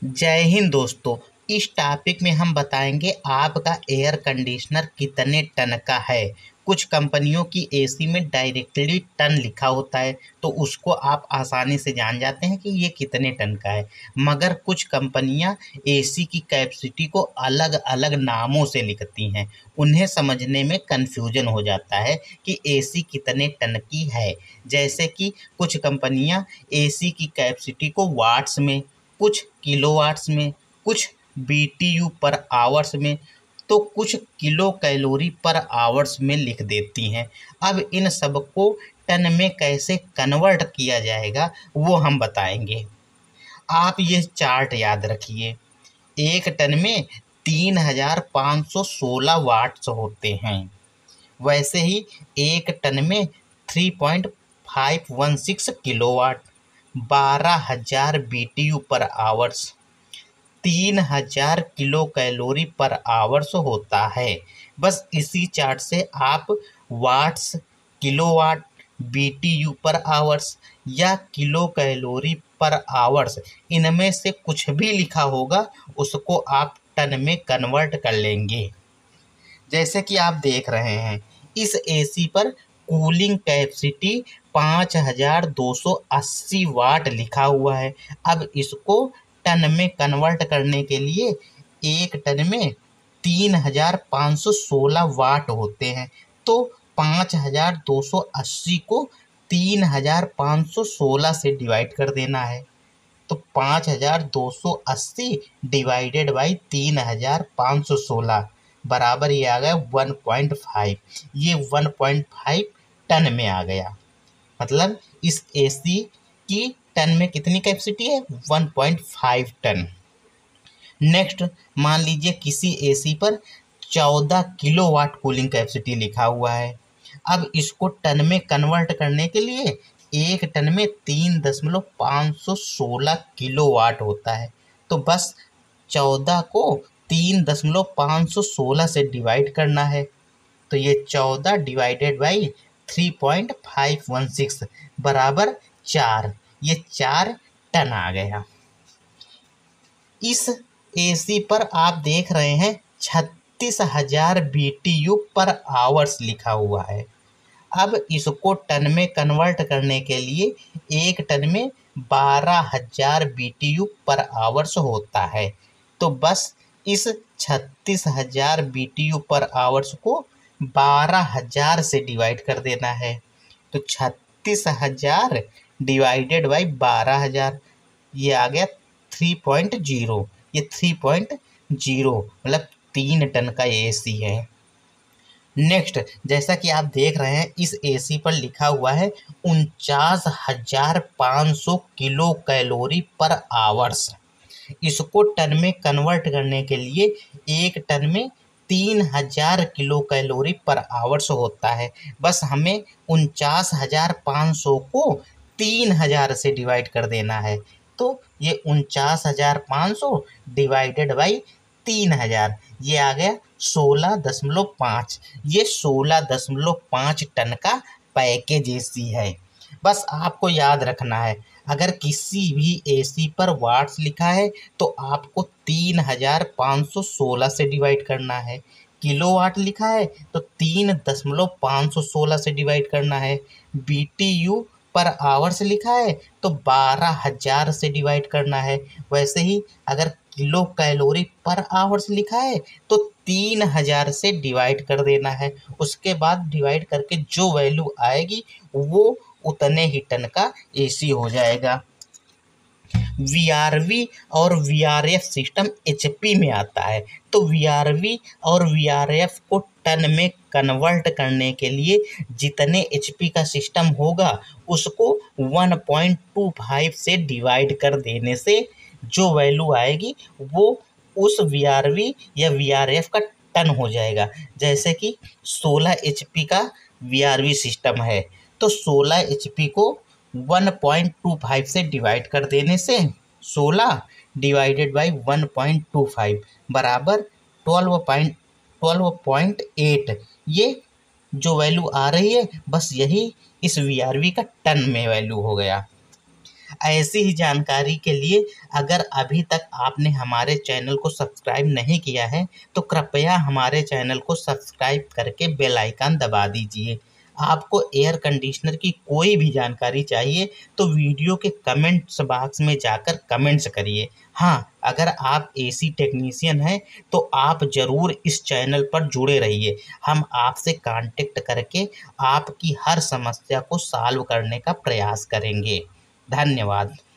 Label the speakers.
Speaker 1: जय हिंद दोस्तों। इस टॉपिक में हम बताएंगे आपका एयर कंडीशनर कितने टन का है। कुछ कंपनियों की एसी में डायरेक्टली टन लिखा होता है तो उसको आप आसानी से जान जाते हैं कि ये कितने टन का है, मगर कुछ कंपनियां एसी की कैपेसिटी को अलग अलग नामों से लिखती हैं। उन्हें समझने में कन्फ्यूजन हो जाता है कि एसी कितने टन की है। जैसे कि कुछ कंपनियां एसी की कैपेसिटी को वाट्स में, कुछ किलोवाट्स में, कुछ बीटीयू पर आवर्स में, तो कुछ किलो कैलोरी पर आवर्स में लिख देती हैं। अब इन सब को टन में कैसे कन्वर्ट किया जाएगा वो हम बताएंगे। आप ये चार्ट याद रखिए। एक टन में 3516 वाट्स होते हैं। वैसे ही एक टन में 3.516 kilowatt, 12,000 BTU per hours, 3,000 kilo calorie per hours होता है। बस इसी चार्ट से आप watts, kilowatt, BTU per hours या किलो कैलोरी पर आवर्स, इनमें से कुछ भी लिखा होगा उसको आप टन में कन्वर्ट कर लेंगे। जैसे कि आप देख रहे हैं, इस एसी पर कूलिंग कैपेसिटी 5280 वाट लिखा हुआ है। अब इसको टन में कन्वर्ट करने के लिए एक टन में 3516 वाट होते हैं, तो 5280 को 3516 से डिवाइड कर देना है। तो 5280 डिवाइडेड बाई 3516 बराबर ये आ गया 1.5। ये 1.5 टन में आ गया। मतलब इस एसी की टन में कितनी कैपेसिटी है? 1.5 टन। नेक्स्ट, मान लीजिए किसी एसी पर 14 किलोवाट कूलिंग कैपेसिटी लिखा हुआ है। अब इसको टन में कन्वर्ट करने के लिए एक टन में 3.516 किलोवाट होता है, तो बस 14 को 3.516 से डिवाइड करना है। तो ये 14 डिवाइडेड बाई 3.516 बराबर 4। ये 4 टन आ गया। इस एसी पर आप देख रहे हैं 36,000 बीटीयू पर आवर्स लिखा हुआ है। अब इसको टन में कन्वर्ट करने के लिए एक टन में 12,000 बीटीयू पर आवर्स होता है, तो बस इस 36,000 बीटीयू पर आवर्स को 12,000 से डिवाइड कर देना है। तो 36,000 डिवाइडेड बाई 12,000, ये आ गया 3.0। ये 3.0 मतलब 3 टन का एसी है। नेक्स्ट, जैसा कि आप देख रहे हैं, इस एसी पर लिखा हुआ है 49,500 किलो कैलोरी पर आवर्स। इसको टन में कन्वर्ट करने के लिए एक टन में 3,000 किलो कैलोरी पर आवर्स होता है। बस हमें 49,500 को 3,000 से डिवाइड कर देना है। तो ये 49,500 डिवाइडेड बाई 3,000, ये आ गया 16.5। ये 16.5 टन का पैकेज एसी है। बस आपको याद रखना है, अगर किसी भी एसी पर वाट्स लिखा है तो आपको 3,516 से डिवाइड करना है। किलोवाट लिखा है तो 3.516 से डिवाइड करना है। बीटीयू पर आवर्स लिखा है तो 12,000 से डिवाइड करना है। वैसे ही अगर किलो कैलोरी पर आवर्स लिखा है तो 3,000 से डिवाइड कर देना है। उसके बाद डिवाइड करके जो वैल्यू आएगी वो उतने ही टन का एसी हो जाएगा। वीआरवी और वीआरएफ सिस्टम एचपी में आता है, तो वीआरवी और वीआरएफ को टन में कन्वर्ट करने के लिए जितने एचपी का सिस्टम होगा उसको 1.25 से डिवाइड कर देने से जो वैल्यू आएगी वो उस वीआरवी या वीआरएफ का टन हो जाएगा। जैसे कि 16 एचपी का वीआरवी सिस्टम है, तो 16 एचपी को 1.25 से डिवाइड कर देने से 16 डिवाइडेड बाई 1.25 बराबर 12.8। ये जो वैल्यू आ रही है बस यही इस वीआरवी का टन में वैल्यू हो गया। ऐसी ही जानकारी के लिए अगर अभी तक आपने हमारे चैनल को सब्सक्राइब नहीं किया है तो कृपया हमारे चैनल को सब्सक्राइब करके बेल आइकन दबा दीजिए। आपको एयर कंडीशनर की कोई भी जानकारी चाहिए तो वीडियो के कमेंट्स बॉक्स में जाकर कमेंट्स करिए। हाँ, अगर आप एसी टेक्नीशियन हैं तो आप ज़रूर इस चैनल पर जुड़े रहिए। हम आपसे कांटेक्ट करके आपकी हर समस्या को सॉल्व करने का प्रयास करेंगे। धन्यवाद।